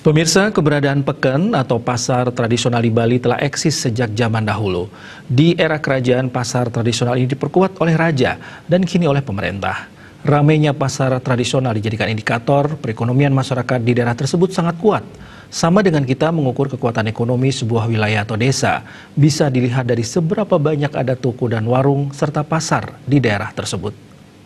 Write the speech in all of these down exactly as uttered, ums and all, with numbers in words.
Pemirsa, keberadaan peken atau pasar tradisional di Bali telah eksis sejak zaman dahulu. Di era kerajaan, pasar tradisional ini diperkuat oleh raja dan kini oleh pemerintah. Ramainya pasar tradisional dijadikan indikator perekonomian masyarakat di daerah tersebut sangat kuat. Sama dengan kita mengukur kekuatan ekonomi sebuah wilayah atau desa, bisa dilihat dari seberapa banyak ada toko dan warung serta pasar di daerah tersebut.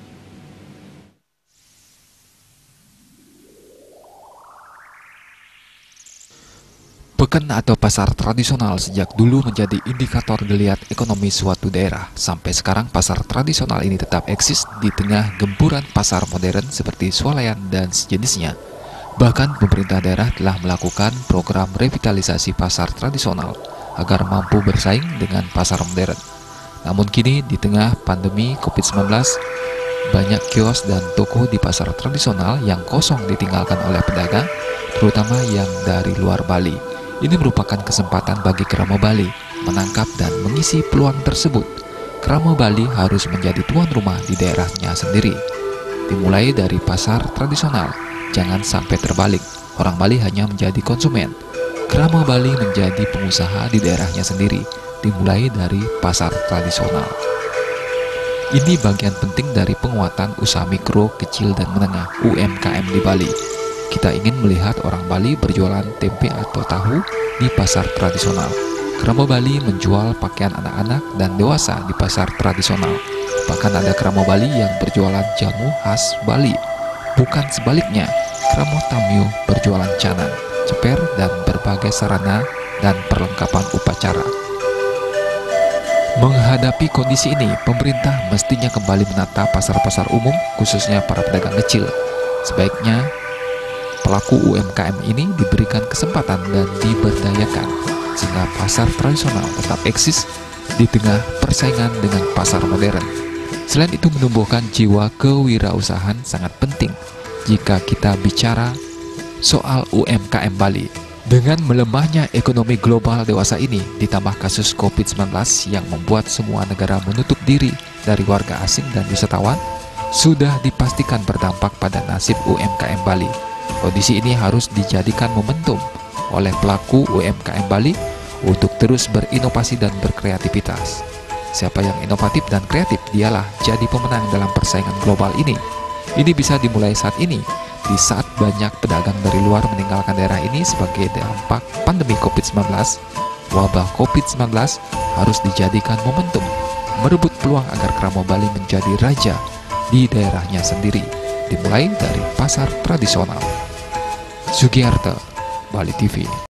Peken atau pasar tradisional sejak dulu menjadi indikator geliat ekonomi suatu daerah. Sampai sekarang pasar tradisional ini tetap eksis di tengah gempuran pasar modern seperti swalayan dan sejenisnya. Bahkan pemerintah daerah telah melakukan program revitalisasi pasar tradisional agar mampu bersaing dengan pasar modern. Namun kini di tengah pandemi covid sembilan belas, banyak kios dan toko di pasar tradisional yang kosong ditinggalkan oleh pedagang, terutama yang dari luar Bali. Ini merupakan kesempatan bagi Kramo Bali menangkap dan mengisi peluang tersebut. Kramo Bali harus menjadi tuan rumah di daerahnya sendiri. Dimulai dari pasar tradisional, jangan sampai terbalik. Orang Bali hanya menjadi konsumen. Kramo Bali menjadi pengusaha di daerahnya sendiri, dimulai dari pasar tradisional. Ini bagian penting dari penguatan usaha mikro, kecil, dan menengah U M K M di Bali. Kita ingin melihat orang Bali berjualan tempe atau tahu di pasar tradisional. Kramo Bali menjual pakaian anak-anak dan dewasa di pasar tradisional. Bahkan ada Kramo Bali yang berjualan jamu khas Bali. Bukan sebaliknya, Kramo Tamyu berjualan canang, ceper, dan berbagai sarana dan perlengkapan upacara. Menghadapi kondisi ini, pemerintah mestinya kembali menata pasar-pasar umum, khususnya para pedagang kecil. Sebaiknya pelaku U M K M ini diberikan kesempatan dan diberdayakan sehingga pasar tradisional tetap eksis di tengah persaingan dengan pasar modern. Selain itu, menumbuhkan jiwa kewirausahaan sangat penting jika kita bicara soal U M K M Bali. Dengan melemahnya ekonomi global dewasa ini, ditambah kasus covid sembilan belas yang membuat semua negara menutup diri dari warga asing dan wisatawan, sudah dipastikan berdampak pada nasib U M K M Bali. Kondisi ini harus dijadikan momentum oleh pelaku U M K M Bali untuk terus berinovasi dan berkreativitas. Siapa yang inovatif dan kreatif, dialah jadi pemenang dalam persaingan global ini. Ini bisa dimulai saat ini, di saat banyak pedagang dari luar meninggalkan daerah ini sebagai dampak pandemi covid sembilan belas. Wabah covid sembilan belas harus dijadikan momentum, merebut peluang agar Kramo Bali menjadi raja di daerahnya sendiri, dimulai dari pasar tradisional. Sugiarto, Bali T V.